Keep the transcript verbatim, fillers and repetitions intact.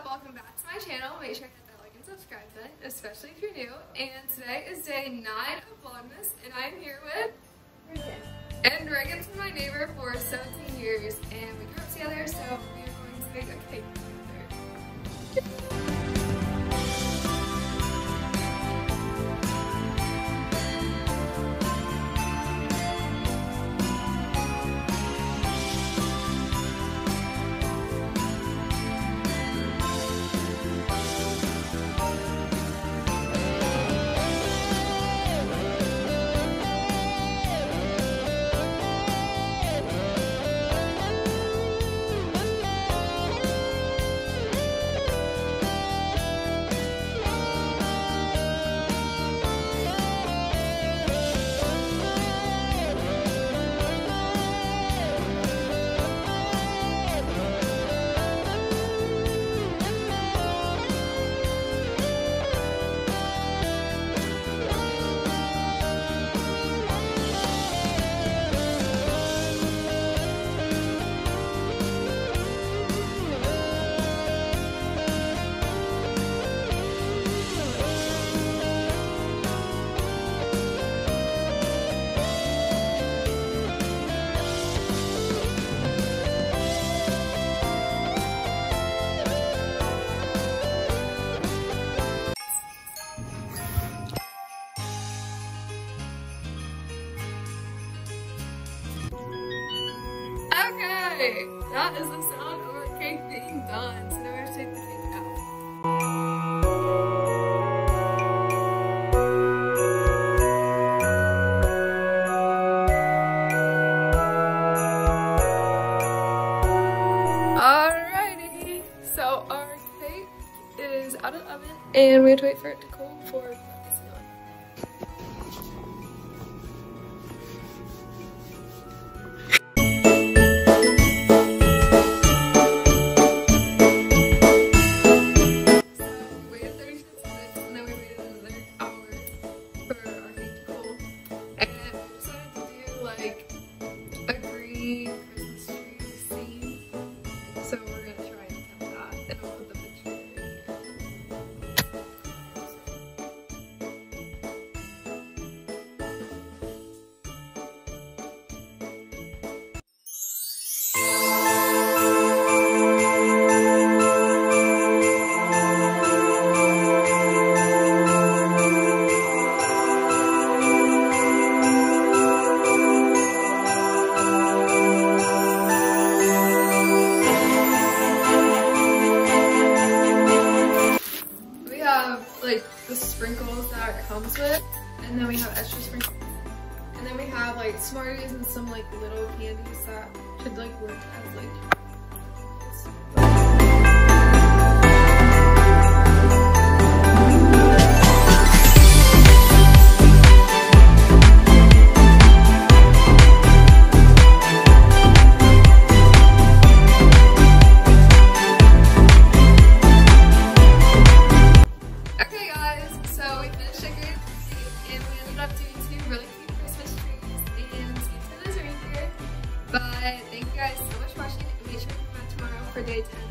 welcome back to my channel. Make sure to hit that like and subscribe button, especially if you're new. And today is day nine of Vlogmas, and I'm here with Regan. And Regan's been my neighbor for seventeen years, and we grew up together, so we are going to make a cake together. Okay, that is the sound of our cake being done. So now we have to take the cake out. Alrighty, so our cake is out of the oven and we have to wait for it to cool before we put this on. Like a green Christmas tree scene, so we're gonna try and attempt that, and I'll put the picture in here. Like the sprinkles that it comes with, and then we have extra sprinkles, and then we have like Smarties and some like little candies that should like work as like But thank you guys so much for watching, and make sure to come back tomorrow for day ten.